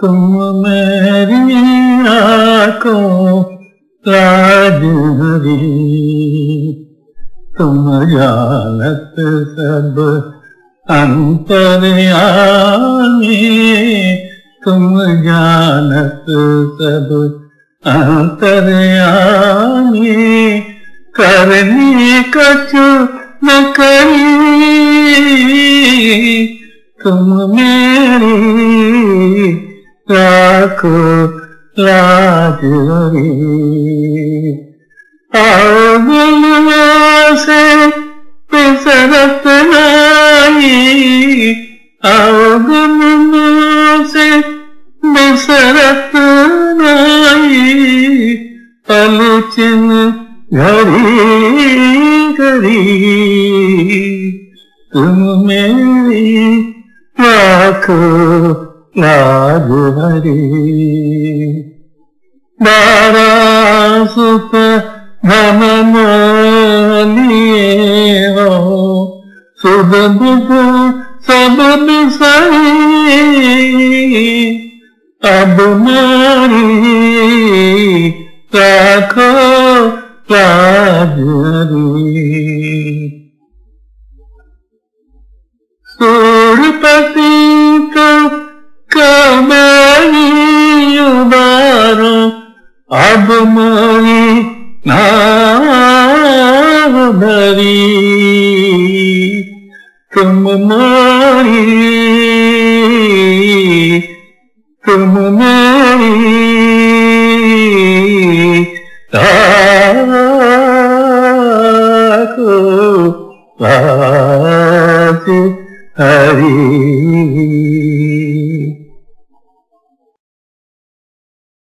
तुम मेरी आँखों लाज हरी, तुम जानत सब अंतर्यामी, तुम जानत सब अंतर्यामी, करनी कछु न करी, तुम मेरी राखो लाज हरी। आओ से पिसरत नाई, आओ से बिसरत नाई, पलचिन घड़ी घड़ी, तुम मेरी राखो लाज हरी। दारा सुत धन लिए हो, सुध बुध सब बिसरी, अब मेरी राखो लाज हरी। सूरपति को कमाई उबारो, अब